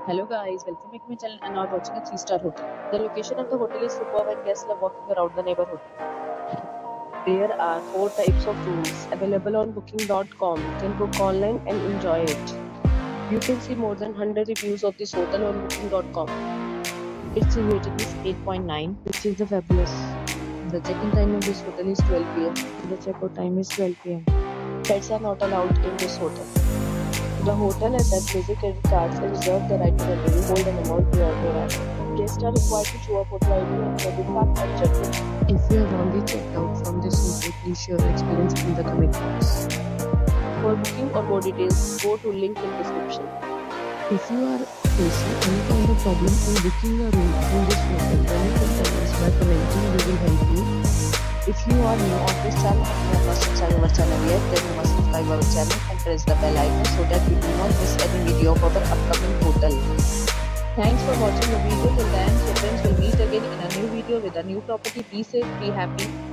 Hello guys, welcome back to my channel and now watching a 3-star hotel. The location of the hotel is superb and guests love walking around the neighborhood. There are 4 types of rooms available on booking.com. You can book online and enjoy it. You can see more than 100 reviews of this hotel on booking.com. Its rating is 8.9, which is fabulous. The check-in time of this hotel is 12 p.m. The check-out time is 12 p.m. Pets are not allowed in this hotel. The hotel accepts major credit cards and reserves the right to temporarily hold an amount prior to arrival. Guests are required to show a photo ID and credit card at check-in. If you have already checked out from this hotel, please share your experience in the comment box. For booking or more details, go to link in description. If you are facing any kind of problem in booking a room in this hotel, then you can tell us by commenting. We will help you. If you are new on this channel and you have not subscribed our channel yet, then you must subscribe our channel and press the bell icon so that you do not miss any video of our upcoming hotel. Thanks for watching the video till the end. So friends, will meet again in a new video with a new property. Be safe, be happy.